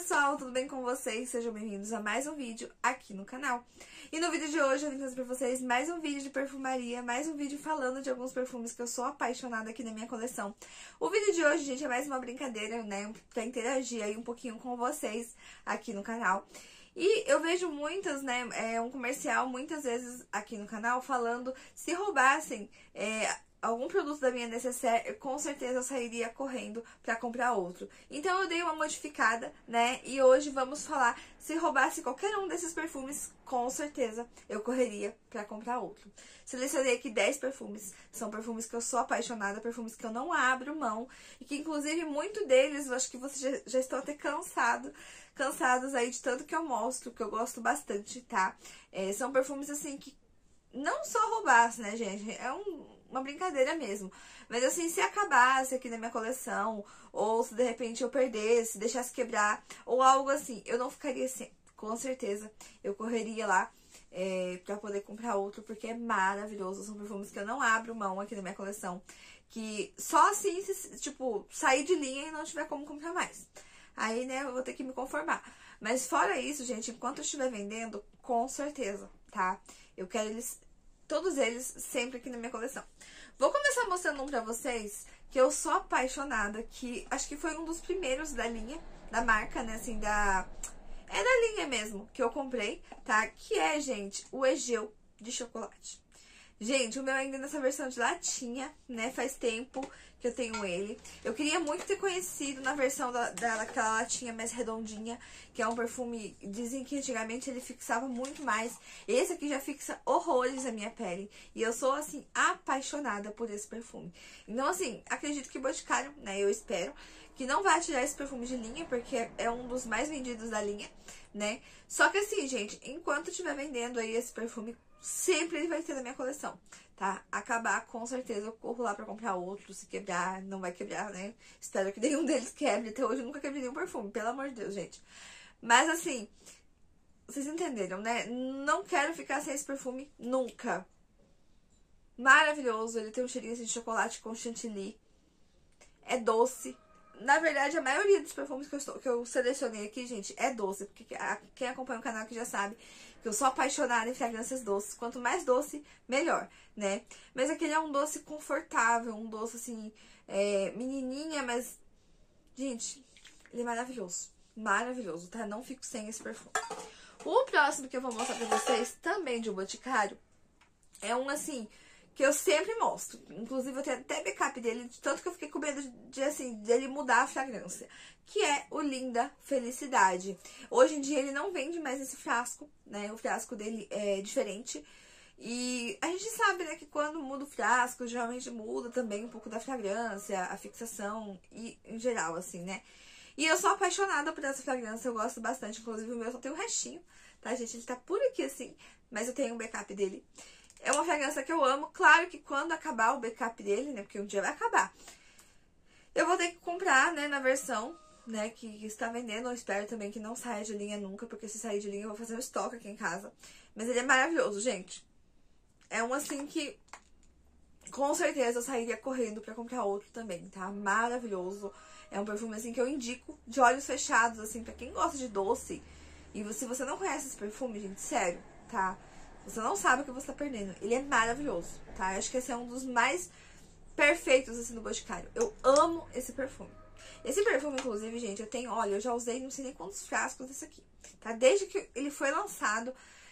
pessoal, tudo bem com vocês? Sejam bem-vindos a mais um vídeo aqui no canal. E no vídeo de hoje eu vim trazer pra vocês mais um vídeo de perfumaria, mais um vídeo falando de alguns perfumes que eu sou apaixonada aqui na minha coleção. O vídeo de hoje, gente, é mais uma brincadeira, né, pra interagir aí um pouquinho com vocês aqui no canal. E eu vejo muitas, né, um comercial muitas vezes aqui no canal falando se roubassem algum produto da minha necessaire, com certeza eu sairia correndo pra comprar outro. Então eu dei uma modificada, né, e hoje vamos falar, se roubasse qualquer um desses perfumes, com certeza eu correria pra comprar outro. Selecionei aqui 10 perfumes, são perfumes que eu sou apaixonada, perfumes que eu não abro mão, e que inclusive muito deles, eu acho que vocês já estão até cansados aí de tanto que eu mostro, que eu gosto bastante, tá? São perfumes assim que não só roubasse, né, gente, uma brincadeira mesmo. Mas assim, se acabasse aqui na minha coleção, ou se de repente eu perdesse, deixasse quebrar, ou algo assim, eu não ficaria assim. Com certeza, eu correria lá pra poder comprar outro, porque é maravilhoso. São perfumes que eu não abro mão aqui na minha coleção. Que só assim, se, tipo, sair de linha e não tiver como comprar mais. Aí, né, eu vou ter que me conformar. Mas fora isso, gente, enquanto eu estiver vendendo, com certeza, tá? Eu quero todos eles sempre aqui na minha coleção. Vou começar mostrando um pra vocês que eu sou apaixonada, que acho que foi um dos primeiros da linha, da marca, né, assim, da linha mesmo, que eu comprei, tá? Que é, gente, o Egeu de chocolate. Gente, o meu ainda nessa versão de latinha, né, faz tempo que eu tenho ele. Eu queria muito ter conhecido na versão daquela latinha mais redondinha, que é um perfume, dizem que antigamente ele fixava muito mais. Esse aqui já fixa horrores a minha pele. E eu sou, assim, apaixonada por esse perfume. Então, assim, acredito que o Boticário, né, eu espero, que não vai tirar esse perfume de linha, porque é um dos mais vendidos da linha, né. Só que assim, gente, enquanto estiver vendendo aí esse perfume, sempre ele vai ter na minha coleção, tá? Acabar, com certeza, eu corro lá pra comprar outro. Se quebrar, não vai quebrar, né? Espero que nenhum deles quebre. Até hoje eu nunca quebrei nenhum perfume, pelo amor de Deus, gente. Mas assim, vocês entenderam, né? Não quero ficar sem esse perfume nunca. Maravilhoso, ele tem um cheirinho assim de chocolate com chantilly. É doce. Na verdade, a maioria dos perfumes que eu selecionei aqui, gente, é doce. Porque quem acompanha o canal aqui já sabe que eu sou apaixonada em fragrâncias doces. Quanto mais doce, melhor, né? Mas aquele é um doce confortável, um doce, assim, menininha, mas... Gente, ele é maravilhoso. Maravilhoso, tá? Não fico sem esse perfume. O próximo que eu vou mostrar pra vocês, também de um Boticário, é um, assim... que eu sempre mostro. Inclusive, eu tenho até backup dele, de tanto que eu fiquei com medo dele mudar a fragrância. Que é o Linda Felicidade. Hoje em dia, ele não vende mais esse frasco, né? O frasco dele é diferente. E a gente sabe, né, que quando muda o frasco, geralmente muda também um pouco da fragrância, a fixação, e em geral, assim, né? E eu sou apaixonada por essa fragrância, eu gosto bastante. Inclusive, o meu só tem um restinho, tá, gente? Ele tá por aqui, assim, mas eu tenho um backup dele. É uma fragrância que eu amo. Claro que quando acabar o backup dele, né, porque um dia vai acabar, eu vou ter que comprar, né, na versão, né, que está vendendo. Eu espero também que não saia de linha nunca, porque se sair de linha eu vou fazer um estoque aqui em casa. Mas ele é maravilhoso, gente. É um assim que, com certeza, eu sairia correndo pra comprar outro também, tá? Maravilhoso. É um perfume, assim, que eu indico de olhos fechados, assim, pra quem gosta de doce. E se você não conhece esse perfume, gente, sério, tá? Você não sabe o que você tá perdendo. Ele é maravilhoso, tá? Eu acho que esse é um dos mais perfeitos, assim, do Boticário. Eu amo esse perfume. Esse perfume, inclusive, gente, eu tenho... Olha, eu já usei não sei nem quantos frascos desse aqui, tá? Desde que ele foi lançado,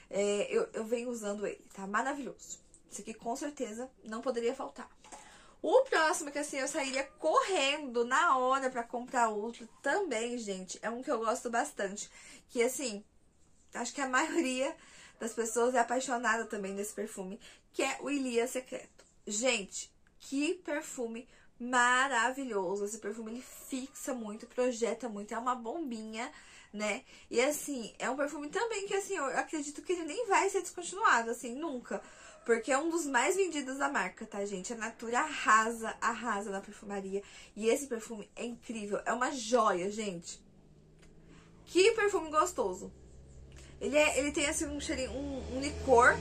eu venho usando ele, tá? Maravilhoso. Esse aqui, com certeza, não poderia faltar. O próximo, que assim, eu sairia correndo na hora pra comprar outro também, gente, é um que eu gosto bastante. Que, assim, acho que a maioria das pessoas é apaixonada também desse perfume, que é o Ilia Secreto. Gente, que perfume maravilhoso. Esse perfume, ele fixa muito, projeta muito, é uma bombinha, né? E assim, é um perfume também que, assim, eu acredito que ele nem vai ser descontinuado, assim, nunca. Porque é um dos mais vendidos da marca, tá, gente? A Natura arrasa na perfumaria. E esse perfume é incrível, é uma joia, gente. Que perfume gostoso. Ele tem, assim, um cheirinho, um licor,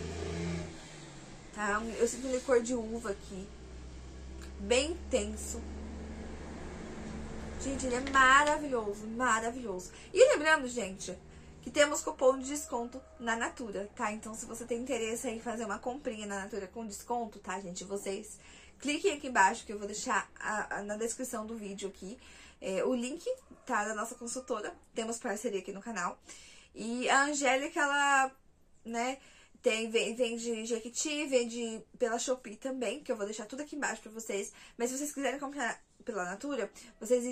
tá? Eu sinto um licor de uva aqui, bem intenso. Gente, ele é maravilhoso, maravilhoso. E lembrando, gente, que temos cupom de desconto na Natura, tá? Então, se você tem interesse em fazer uma comprinha na Natura com desconto, tá, gente? Vocês cliquem aqui embaixo, que eu vou deixar na descrição do vídeo aqui o link, tá? Da nossa consultora. Temos parceria aqui no canal. E a Angélica, ela, né, vende Jequiti, vende pela Shopee também, que eu vou deixar tudo aqui embaixo pra vocês. Mas se vocês quiserem comprar pela Natura, vocês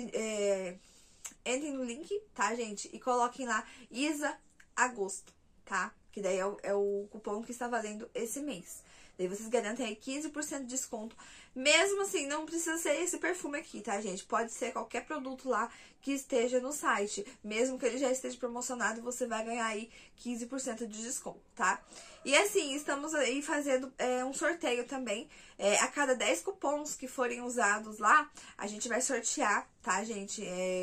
entrem no link, tá, gente? E coloquem lá Isa Agosto, tá? Que daí é o cupom que está valendo esse mês. Daí vocês garantem aí 15% de desconto. Mesmo assim, não precisa ser esse perfume aqui, tá, gente? Pode ser qualquer produto lá que esteja no site. Mesmo que ele já esteja promocionado, você vai ganhar aí 15% de desconto, tá? E assim, estamos aí fazendo um sorteio também. A cada 10 cupons que forem usados lá, a gente vai sortear, tá, gente?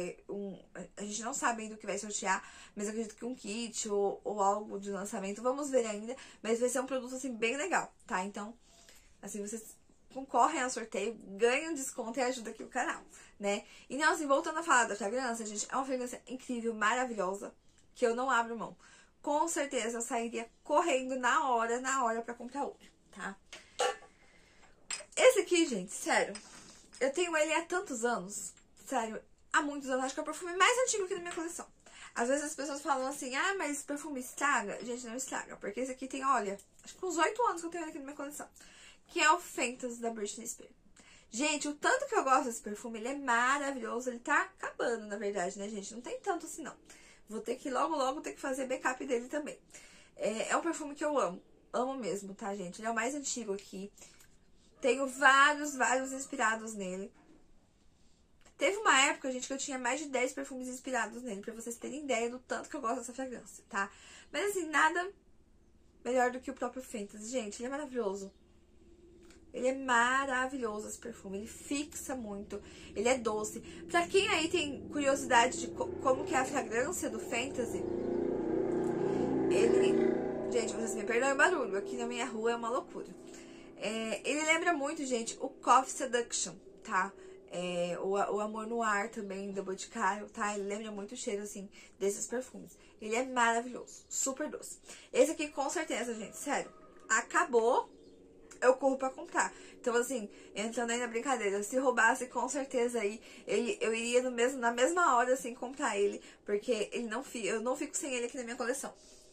A gente não sabe ainda o que vai sortear, mas acredito que um kit ou algo de lançamento, vamos ver ainda. Mas vai ser um produto, assim, bem legal, tá? Então, assim, vocês concorrem ao sorteio, ganham desconto e ajudam aqui o canal, né? Então, assim, voltando a falar da fragrância, gente, é uma fragrância incrível, maravilhosa, que eu não abro mão. Com certeza eu sairia correndo na hora pra comprar outro, tá? Esse aqui, gente, sério, eu tenho ele há tantos anos, sério, há muitos anos, acho que é o perfume mais antigo aqui na minha coleção. Às vezes as pessoas falam assim, ah, mas perfume estraga? Gente, não estraga, porque esse aqui tem, olha, acho que uns 8 anos que eu tenho ele aqui na minha coleção. Que é o Fentas da Britney Spears. Gente, o tanto que eu gosto desse perfume, ele é maravilhoso. Ele tá acabando, na verdade, né, gente? Não tem tanto assim, não. Vou ter que, logo ter que fazer backup dele também. É um perfume que eu amo. Amo mesmo, tá, gente? Ele é o mais antigo aqui. Tenho vários inspirados nele. Teve uma época, gente, que eu tinha mais de 10 perfumes inspirados nele. Pra vocês terem ideia do tanto que eu gosto dessa fragrância, tá? Mas, assim, nada melhor do que o próprio Fentas. Gente, ele é maravilhoso. Ele é maravilhoso, esse perfume. Ele fixa muito. Ele é doce. Pra quem aí tem curiosidade de como que é a fragrância do Fantasy, ele... Gente, vocês me perdoem o barulho. Aqui na minha rua é uma loucura. Ele lembra muito, gente, o Coffee Seduction, tá? O Amor no Ar também, da Boticário, tá? Ele lembra muito o cheiro, assim, desses perfumes. Ele é maravilhoso. Super doce. Esse aqui, com certeza, gente, sério. Acabou... eu corro pra comprar. Então, assim, entrando aí na brincadeira, se roubasse, com certeza aí, eu iria na mesma hora, assim, comprar ele, porque eu não fico sem ele aqui na minha coleção.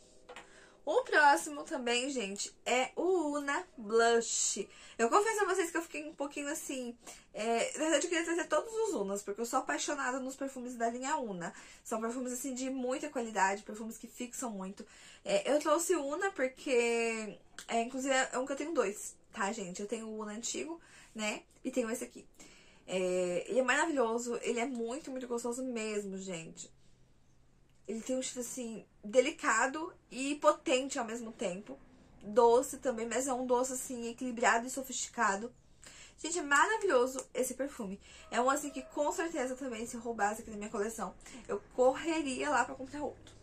O próximo também, gente, é o Una Blush. Eu confesso a vocês que eu fiquei um pouquinho assim... na verdade, eu queria trazer todos os Unas, porque eu sou apaixonada nos perfumes da linha Una. São perfumes, assim, de muita qualidade, perfumes que fixam muito. Eu trouxe o Una porque... inclusive, é um que eu tenho 2, tá, gente? Eu tenho o Una antigo, né? E tenho esse aqui. Ele é maravilhoso, ele é muito gostoso mesmo, gente. Ele tem um cheiro, assim, delicado e potente ao mesmo tempo. Doce também, mas é um doce, assim, equilibrado e sofisticado. Gente, é maravilhoso esse perfume. É um, assim, que com certeza também, se roubasse aqui na minha coleção, eu correria lá pra comprar outro.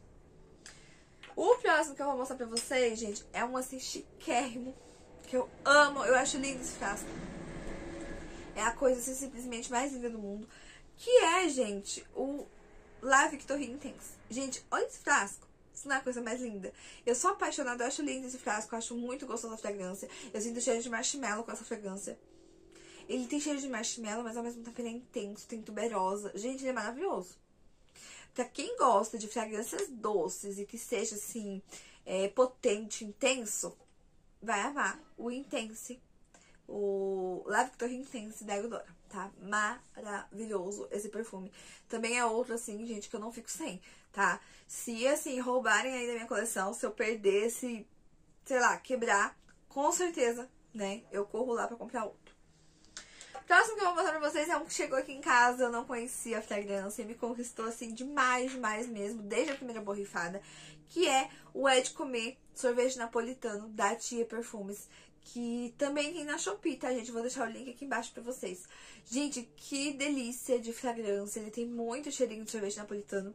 O próximo que eu vou mostrar pra vocês, gente, é um, assim, chiquérrimo, que eu amo. Eu acho lindo esse frasco. É a coisa, assim, simplesmente mais linda do mundo. Que é, gente, o La Victoria Intense. Gente, olha esse frasco. Isso não é a coisa mais linda. Eu sou apaixonada, eu acho lindo esse frasco. Eu acho muito gostosa a fragrância. Eu sinto cheiro de marshmallow com essa fragrância. Ele tem cheiro de marshmallow, mas ao mesmo tempo ele é intenso, tem tuberosa. Gente, ele é maravilhoso. Pra quem gosta de fragrâncias doces e que seja, assim, potente, intenso, vai amar o Intense. O La Victoria Intense da Eudora, tá? Maravilhoso esse perfume. Também é outro, assim, gente, que eu não fico sem, tá? Se, assim, roubarem aí da minha coleção, se eu perder, se, sei lá, quebrar, com certeza, né, eu corro lá pra comprar outro. O próximo que eu vou mostrar pra vocês é um que chegou aqui em casa, eu não conhecia a fragrância e me conquistou, assim, demais mesmo, desde a primeira borrifada, que é o É de Comer sorvete napolitano da Tia Perfumes, que também tem na Shopee, tá, gente? Vou deixar o link aqui embaixo pra vocês. Gente, que delícia de fragrância. Ele tem muito cheirinho de sorvete napolitano.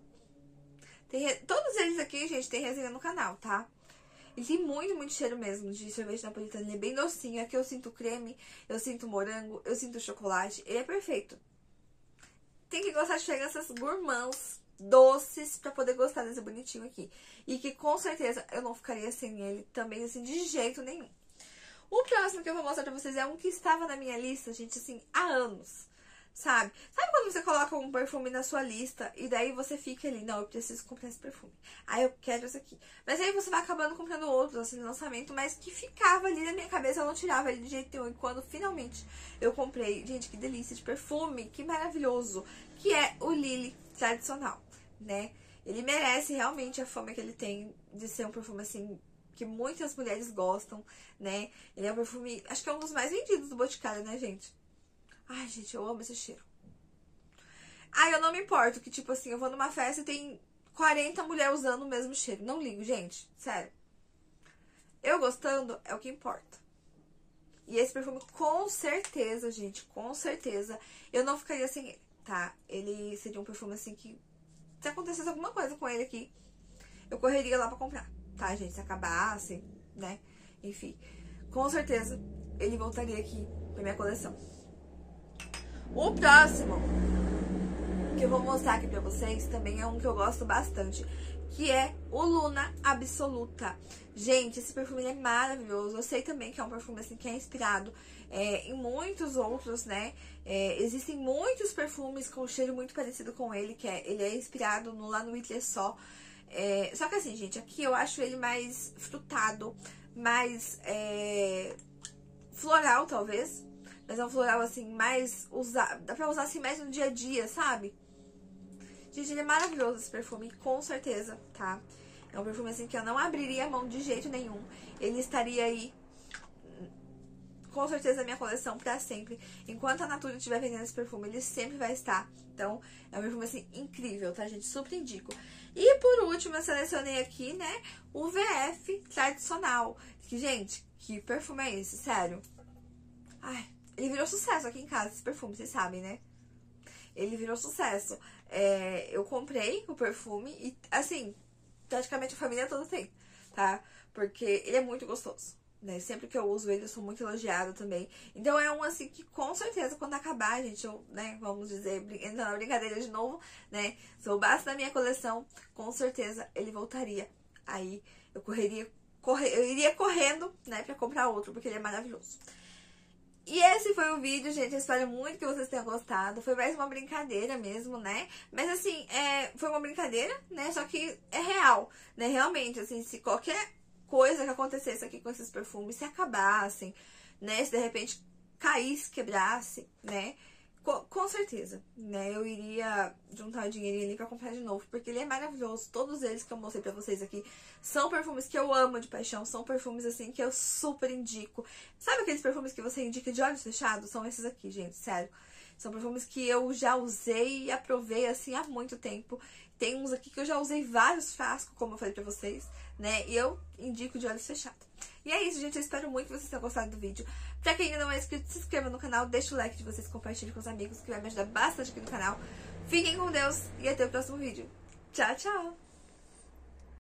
Todos eles aqui, gente, tem resenha no canal, tá? Ele tem muito cheiro mesmo de sorvete napolitano. Ele é bem docinho. Aqui eu sinto creme, eu sinto morango, eu sinto chocolate. Ele é perfeito. tem que gostar de fragrâncias gourmands, doces, pra poder gostar desse bonitinho aqui. E que com certeza eu não ficaria sem ele também, assim, de jeito nenhum. O próximo que eu vou mostrar pra vocês é um que estava na minha lista, gente, assim, há anos. Sabe? Sabe quando você coloca um perfume na sua lista e daí você fica ali, não, eu preciso comprar esse perfume. Aí eu quero esse aqui. Mas aí você vai acabando comprando outros, assim, no lançamento, mas que ficava ali na minha cabeça, eu não tirava ele de jeito nenhum. E quando finalmente eu comprei, gente, que delícia de perfume, que maravilhoso, que é o Lily tradicional, né? Ele merece realmente a fama que ele tem de ser um perfume, assim, que muitas mulheres gostam, né? Ele é um perfume, acho que é um dos mais vendidos do Boticário, né, gente? Ai, gente, eu amo esse cheiro. Ai, eu não me importo que, tipo assim, eu vou numa festa e tem 40 mulheres usando o mesmo cheiro. Não ligo, gente. Sério. Eu gostando é o que importa. E esse perfume, com certeza, gente, com certeza, eu não ficaria sem ele, tá? Ele seria um perfume, assim, que se acontecesse alguma coisa com ele aqui, eu correria lá pra comprar, tá, gente? Se acabasse, né? Enfim, com certeza, ele voltaria aqui pra minha coleção. O próximo que eu vou mostrar aqui pra vocês também é um que eu gosto bastante, que é o Luna Absoluta. Gente, esse perfume é maravilhoso. Eu sei também que é um perfume assim que é inspirado em muitos outros, né? Existem muitos perfumes com cheiro muito parecido com ele, ele é inspirado no La Nuit Les Só. Só que assim, gente, aqui eu acho ele mais frutado, mais floral, talvez. Mas é um floral, assim, mais usado. Dá pra usar, assim, mais no dia a dia, sabe? Gente, ele é maravilhoso, esse perfume, com certeza, tá? É um perfume, assim, que eu não abriria a mão de jeito nenhum. Ele estaria aí, com certeza, na minha coleção pra sempre. Enquanto a Natura estiver vendendo esse perfume, ele sempre vai estar. Então, é um perfume, assim, incrível, tá, gente? Super indico. E, por último, eu selecionei aqui, né, o VF tradicional. Que, gente, que perfume é esse? Sério? Ai... Ele virou sucesso aqui em casa, esse perfume, vocês sabem, né? Ele virou sucesso. Eu comprei o perfume e, assim, praticamente a família toda tem, tá? Porque ele é muito gostoso, né? Sempre que eu uso ele, eu sou muito elogiada também. Então é um, assim, que com certeza, quando acabar, gente, eu, né, vamos dizer, entrando na brincadeira de novo, né? Se eu basse na minha coleção, com certeza ele voltaria. Aí eu iria correndo, né, pra comprar outro, porque ele é maravilhoso. E esse foi o vídeo, gente. Eu espero muito que vocês tenham gostado. Foi mais uma brincadeira mesmo, né? Mas assim, foi uma brincadeira, né? Só que é real, né? Realmente, assim, se qualquer coisa que acontecesse aqui com esses perfumes, se acabassem, né? Se de repente caísse, quebrasse, né? Com certeza, né? Eu iria juntar dinheirinho ali pra comprar de novo, porque ele é maravilhoso. Todos eles que eu mostrei pra vocês aqui são perfumes que eu amo de paixão. São perfumes, assim, que eu super indico. Sabe aqueles perfumes que você indica de olhos fechados? São esses aqui, gente, sério. São perfumes que eu já usei e aprovei, assim, há muito tempo. Tem uns aqui que eu já usei vários frascos, como eu falei pra vocês, né? E eu indico de olhos fechados. E é isso, gente. Eu espero muito que vocês tenham gostado do vídeo. Pra quem ainda não é inscrito, se inscreva no canal, deixa o like de vocês, compartilhe com os amigos, que vai me ajudar bastante aqui no canal. Fiquem com Deus e até o próximo vídeo. Tchau, tchau!